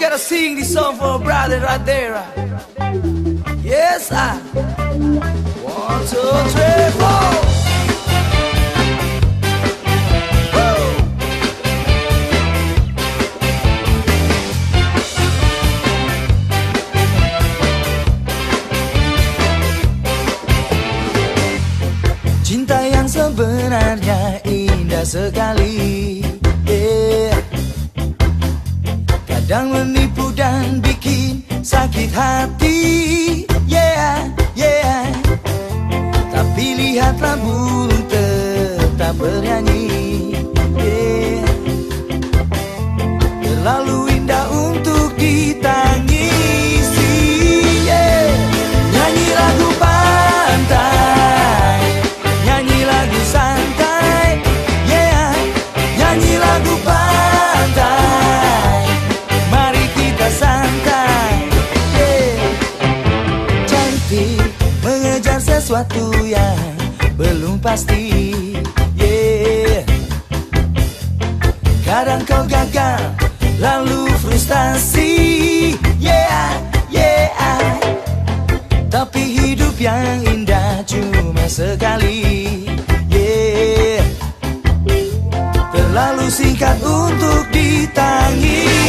gotta sing this song for a brother right there. Yes, I. 1, 2, 3, 4. Cinta yang sebenarnya indah sekali, kadang menipu dan bikin sakit hati, tapi lihatlah burung tetap bernyanyi, terlalu indah untuk ditangisi, nyanyi lagu pantai, nyanyi lagu santai, nyanyi lagu pantai, mari kita santai, cantik mengejar sesuatu yang belum pasti, kadang kau gagal lalu frustasi, tapi hidup yang indah cuma sekali, terlalu singkat untuk ditangis.